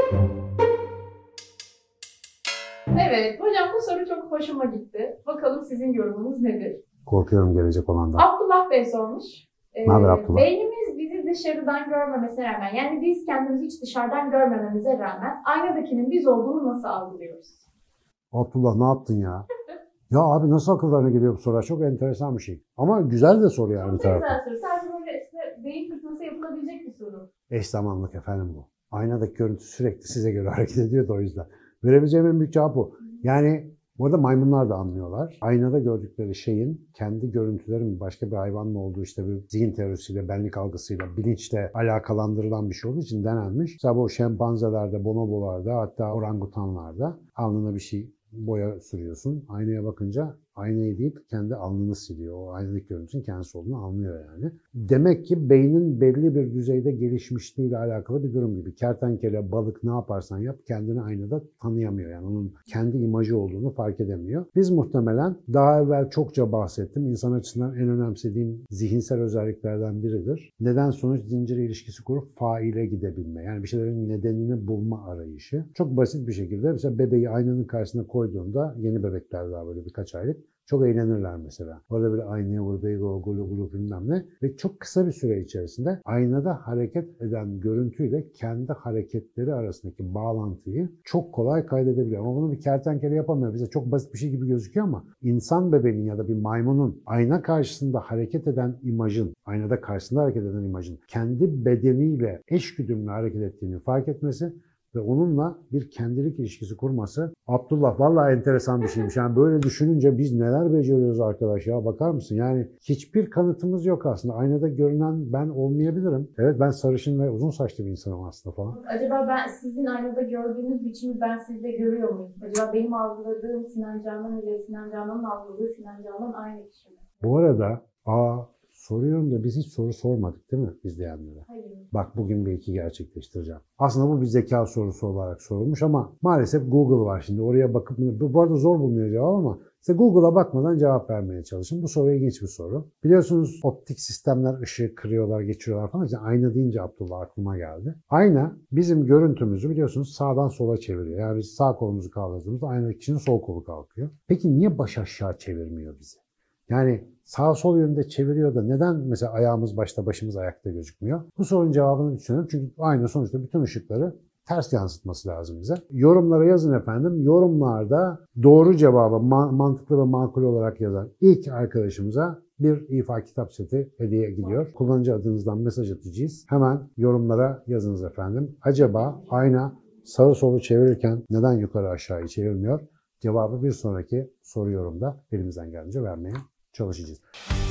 Evet, hocam bu soru çok hoşuma gitti. Bakalım sizin yorumunuz nedir? Korkuyorum gelecek olandan. Abdullah Bey sormuş. Ne haber Abdullah? Beynimiz bizi dışarıdan görmemesine rağmen, yani biz kendimizi hiç dışarıdan görmememize rağmen aynadakinin biz olduğunu nasıl algılıyoruz? Abdullah ne yaptın ya? Ya abi nasıl akıllarına geliyor bu sorular? Çok enteresan bir şey. Ama güzel de soru yani bir Çok taraftan. güzel soru. Sadece böyle işte beyin fırtınası yapılabilecek bir soru. Eş zamanlılık efendim bu. Aynadaki görüntü sürekli size göre hareket ediyor da o yüzden. Verebileceğim en büyük cevap bu. Yani burada maymunlar da anlıyorlar. Aynada gördükleri şeyin kendi görüntülerin başka bir hayvanla olduğu işte bir zihin teorisiyle, benlik algısıyla, bilinçle alakalandırılan bir şey olduğu için denenmiş. Mesela bu şempanzelerde, bonobolarda hatta orangutanlarda alnına bir şey boya sürüyorsun. Aynaya bakınca aynayı deyip kendi alnını siliyor. O aynadaki görüntünün kendisi olduğunu anlıyor yani. Demek ki beynin belli bir düzeyde gelişmişliğiyle alakalı bir durum gibi. Kertenkele, balık ne yaparsan yap kendini aynada tanıyamıyor. Yani onun kendi imajı olduğunu fark edemiyor. Biz muhtemelen daha evvel çokça bahsettim. İnsan açısından en önemsediğim zihinsel özelliklerden biridir. Neden sonuç zinciri ilişkisi kurup faile gidebilme. Yani bir şeylerin nedenini bulma arayışı. Çok basit bir şekilde mesela bebeği aynanın karşısına koyduğunda yeni bebekler daha böyle birkaç aylık çok eğlenirler mesela. Orada bir aynaya vur, beygo, gulu gulu bilmem ne. Ve çok kısa bir süre içerisinde aynada hareket eden görüntüyle kendi hareketleri arasındaki bağlantıyı çok kolay kaydedebiliyor. Ama bunu bir kertenkele yapamıyor. Bize çok basit bir şey gibi gözüküyor ama insan bebeğinin ya da bir maymunun ayna karşısında hareket eden imajın, aynada karşısında hareket eden imajın kendi bedeniyle eşgüdümlü hareket ettiğini fark etmesi ve onunla bir kendilik ilişkisi kurması. Abdullah vallahi enteresan bir şeymiş. Yani böyle düşününce biz neler beceriyoruz arkadaş ya, bakar mısın? Yani hiçbir kanıtımız yok aslında. Aynada görünen ben olmayabilirim. Evet, ben sarışın ve uzun saçlı bir insanım aslında falan. Acaba ben sizin aynada gördüğünüz biçimi ben sizde görüyor muyum? Acaba benim algıladığım Sinan Canan ile Sinan Canan'ın algıladığı Sinan Canan aynı kişi mi? Bu arada soruyorum da biz hiç soru sormadık değil mi izleyenlere? Hayır. Bak bugün bir iki gerçekleştireceğim. Aslında bu bir zeka sorusu olarak sorulmuş ama maalesef Google var şimdi. Oraya bakıp, bu arada zor bulunuyor cevap ama size Google'a bakmadan cevap vermeye çalışın. Bu soru ilginç bir soru. Biliyorsunuz optik sistemler ışığı kırıyorlar, geçiriyorlar falan. İşte ayna deyince Abdullah aklıma geldi. Ayna bizim görüntümüzü biliyorsunuz sağdan sola çeviriyor. Yani biz sağ kolumuzu kaldırdığımızda aynadaki kişinin sol kolu kalkıyor. Peki niye baş aşağı çevirmiyor bizi? Yani sağ sol yönde çeviriyor da neden mesela ayağımız başta başımız ayakta gözükmüyor? Bu sorunun cevabını düşünüyorum. Çünkü aynı sonuçta bütün ışıkları ters yansıtması lazım bize. Yorumlara yazın efendim. Yorumlarda doğru cevabı mantıklı ve makul olarak yazan ilk arkadaşımıza bir İFA kitap seti hediye gidiyor. Kullanıcı adınızdan mesaj atacağız. Hemen yorumlara yazınız efendim. Acaba ayna sağı solu çevirirken neden yukarı aşağıyı çevirmiyor? Cevabı bir sonraki soru yorumda elimizden geldiğince vermeye çalışacağız.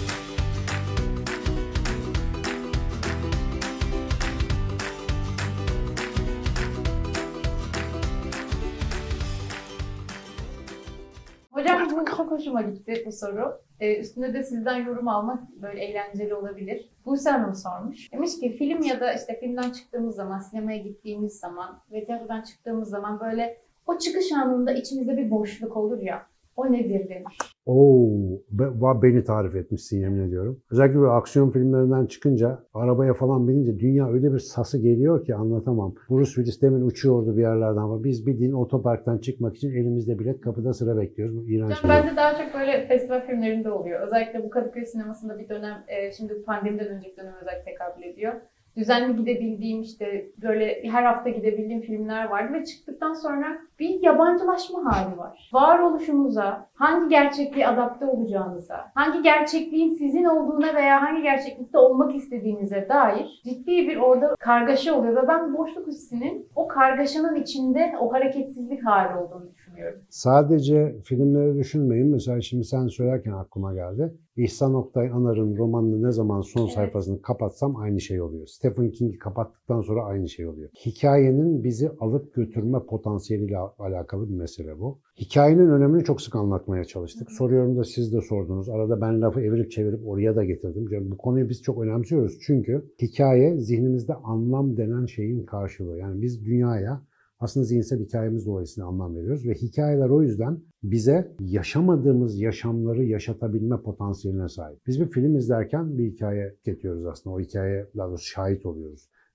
Hocam bu çok hoşuma gitti bu soru. Üstünde de sizden yorum almak böyle eğlenceli olabilir. Buse Hanım sormuş. Demiş ki film ya da işte filmden çıktığımız zaman, sinemaya gittiğimiz zaman ve tiyatrodan çıktığımız zaman böyle o çıkış anında içimizde bir boşluk olur ya. O nedir demiş. Beni tarif etmişsin yemin ediyorum. Özellikle böyle aksiyon filmlerinden çıkınca, arabaya falan binince dünya öyle bir sası geliyor ki anlatamam. Bruce Willis demin uçuyordu bir yerlerden ama biz bildiğin otoparktan çıkmak için elimizde bilet, kapıda sıra bekliyoruz. Bu iğrenç bir şey. Bende daha çok böyle festival filmlerinde oluyor. Özellikle bu Kadıköy sinemasında bir dönem, şimdi pandemiden önceki dönem özellikle tekabül ediyor. Düzenli gidebildiğim işte böyle her hafta gidebildiğim filmler vardı ve çıktıktan sonra bir yabancılaşma hali var. Varoluşunuza, hangi gerçekliğe adapte olacağınıza, hangi gerçekliğin sizin olduğuna veya hangi gerçeklikte olmak istediğinize dair ciddi bir orada kargaşa oluyor ve ben boşluk hissinin o kargaşanın içinde o hareketsizlik hali olduğunu düşünüyorum. Sadece filmleri düşünmeyin. Mesela şimdi sen söylerken aklıma geldi. İhsan Oktay Anar'ın romanını ne zaman son sayfasını kapatsam aynı şey oluyor. Stephen King'i kapattıktan sonra aynı şey oluyor. Hikayenin bizi alıp götürme potansiyeliyle alakalı bir mesele bu. Hikayenin önemini çok sık anlatmaya çalıştık. Soruyorum da siz de sordunuz. Arada ben lafı evirip çevirip oraya da getirdim. Bu konuyu biz çok önemsiyoruz. Çünkü hikaye zihnimizde anlam denen şeyin karşılığı. Yani biz dünyaya aslında zihinsel hikayemiz dolayısıyla anlam veriyoruz ve hikayeler o yüzden bize yaşamadığımız yaşamları yaşatabilme potansiyeline sahip. Biz bir film izlerken bir hikaye tüketiyoruz aslında. O hikayeye daha doğrusu şahit oluyoruz.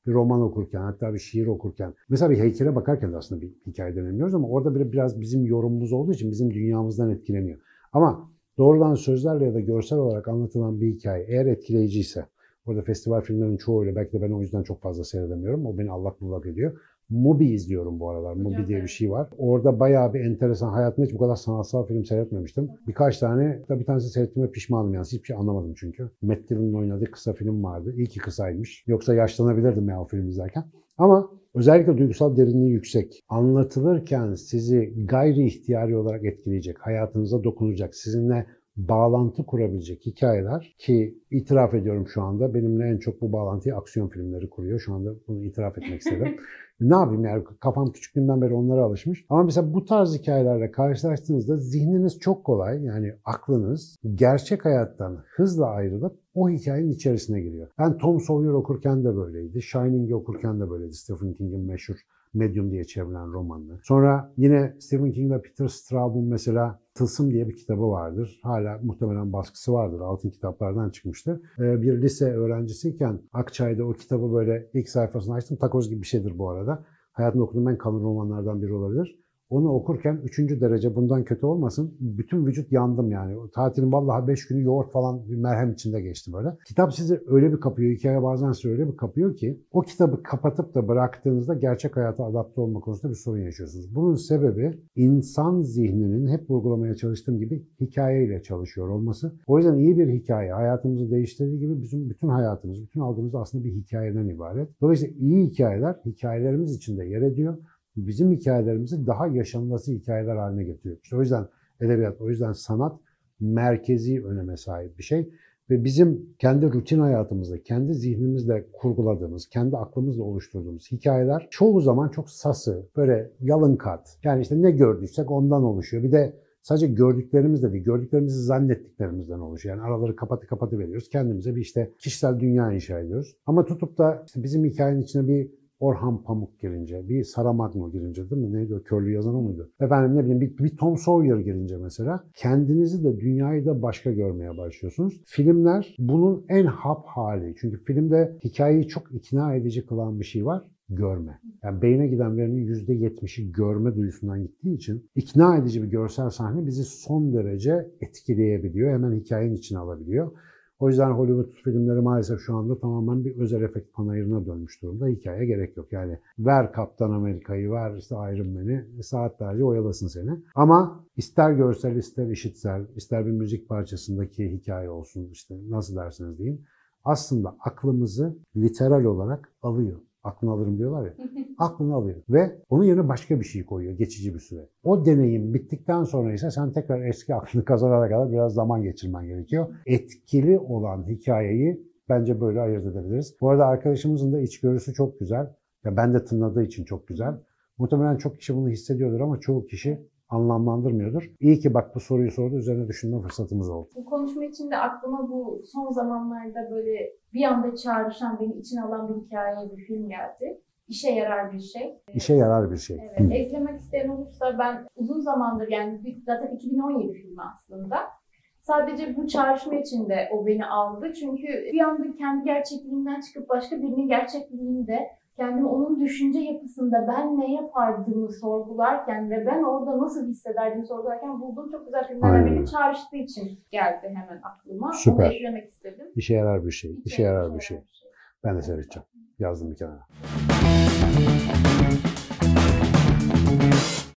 bir roman okurken, hatta bir şiir okurken, mesela bir heykele bakarken de aslında bir hikaye denemiyoruz ama orada biraz bizim yorumumuz olduğu için bizim dünyamızdan etkileniyor. Ama doğrudan sözlerle ya da görsel olarak anlatılan bir hikaye eğer etkileyiciyse, orada festival filmlerinin çoğuyla belki de ben o yüzden çok fazla seyredemiyorum. O beni allak bullak ediyor. Mubi izliyorum bu aralar. Mubi diye bir şey var. Orada bayağı bir enteresan. Hayatımda hiç bu kadar sanatsal film seyretmemiştim. Birkaç tane, bir tanesi seyrettiğime pişmanım yani. Hiçbir şey anlamadım çünkü. Matt Dillon'ın oynadığı kısa film vardı. İyi ki kısaymış. Yoksa yaşlanabilirdim ya o film izlerken. Ama özellikle duygusal derinliği yüksek. Anlatılırken sizi gayri ihtiyari olarak etkileyecek, hayatınıza dokunacak, sizinle bağlantı kurabilecek hikayeler ki itiraf ediyorum şu anda benimle en çok bu bağlantıyı aksiyon filmleri kuruyor. Şu anda bunu itiraf etmek istedim. Ne yapayım yani kafam küçüklüğümden beri onlara alışmış. Ama mesela bu tarz hikayelerle karşılaştığınızda zihniniz çok kolay yani aklınız gerçek hayattan hızla ayrılıp o hikayenin içerisine giriyor. Ben Tom Sawyer okurken de böyleydi. Shining'i okurken de böyleydi. Stephen King'in meşhur Medium diye çevrilen romanı. Sonra yine Stephen King ve Peter Straub'un mesela Tılsım diye bir kitabı vardır. Hala muhtemelen baskısı vardır. Altın kitaplardan çıkmıştır. Bir lise öğrencisiyken Akçay'da o kitabı böyle ilk sayfasını açtım. Takoz gibi bir şeydir bu arada. Hayatımda okuduğum en kalın romanlardan biri olabilir. Onu okurken 3. derece bundan kötü olmasın. Bütün vücut yandım yani. O tatilin vallahi 5 günü yoğurt falan bir merhem içinde geçti böyle. Kitap sizi öyle bir kapıyor, hikaye bazen sizi öyle bir kapıyor ki o kitabı kapatıp da bıraktığınızda gerçek hayata adapte olma konusunda bir sorun yaşıyorsunuz. Bunun sebebi insan zihninin hep vurgulamaya çalıştığım gibi hikayeyle çalışıyor olması. O yüzden iyi bir hikaye hayatımızı değiştirdiği gibi bizim bütün hayatımız, bütün algımız aslında bir hikayeden ibaret. Dolayısıyla iyi hikayeler hikayelerimiz içinde yer ediyor. Bizim hikayelerimizi daha yaşanması hikayeler haline getiriyor. İşte o yüzden edebiyat, o yüzden sanat merkezi öneme sahip bir şey. Ve bizim kendi rutin hayatımızda, kendi zihnimizle kurguladığımız, kendi aklımızla oluşturduğumuz hikayeler çoğu zaman çok sası, böyle yalın kat. Yani işte ne gördüysek ondan oluşuyor. Bir de sadece gördüklerimiz de değil, gördüklerimizi zannettiklerimizden oluşuyor. Yani araları kapatı veriyoruz. Kendimize bir işte kişisel dünya inşa ediyoruz. Ama tutup da işte bizim hikayenin içine bir Orhan Pamuk girince, bir Saramago girince değil mi? Neydi o? Körlü yazan o muydu? Efendim ne bileyim bir Tom Sawyer girince mesela kendinizi de dünyayı da başka görmeye başlıyorsunuz. Filmler bunun en hap hali. Çünkü filmde hikayeyi çok ikna edici kılan bir şey var. Görme. Yani beyne giden verinin %70'i görme duyusundan gittiği için ikna edici bir görsel sahne bizi son derece etkileyebiliyor. Hemen hikayenin içine alabiliyor. O yüzden Hollywood filmleri maalesef şu anda tamamen bir özel efekt panayırına dönmüş durumda. Hikaye gerek yok. Yani ver Kaptan Amerika'yı, ver işte Iron Man'i, saatlerce oyalasın seni. Ama ister görsel, ister işitsel, ister bir müzik parçasındaki hikaye olsun, işte nasıl derseniz deyin. Aslında aklımızı literal olarak alıyor. Aklını alırım diyorlar ya. Aklını alıyor ve onun yerine başka bir şey koyuyor geçici bir süre. O deneyim bittikten sonra ise sen tekrar eski aklını kazanana kadar biraz zaman geçirmen gerekiyor. Etkili olan hikayeyi bence böyle ayırt edebiliriz. Bu arada arkadaşımızın da içgörüsü çok güzel. Ya ben de tınladığı için çok güzel. Muhtemelen çok kişi bunu hissediyordur ama çoğu kişi anlamlandırmıyordur. İyi ki bak bu soruyu sordu, üzerine düşünme fırsatımız oldu. Bu konuşma içinde aklıma bu son zamanlarda böyle bir anda çağrışan, beni içine alan bir hikaye, bir film geldi. İşe yarar bir şey. İşe yarar bir şey. Evet. İzlemek isteyen olursa ben uzun zamandır yani zaten 2017 filmi aslında. Sadece bu çağrışma içinde o beni aldı. Çünkü bir anda kendi gerçekliğinden çıkıp başka birinin gerçekliğinde kendimi onun düşünce yapısında ben ne yapardığımı sorgularken ve ben orada nasıl hissederdiğimi sorgularken bulduğum çok güzel filmlerden biri çağrıştığı için geldi hemen aklıma. Süper. Onu eklemek istedim. İşe yarar bir şey. İşe yarar bir şey. Ben de seyredeceğim. Yazdım bir kenara.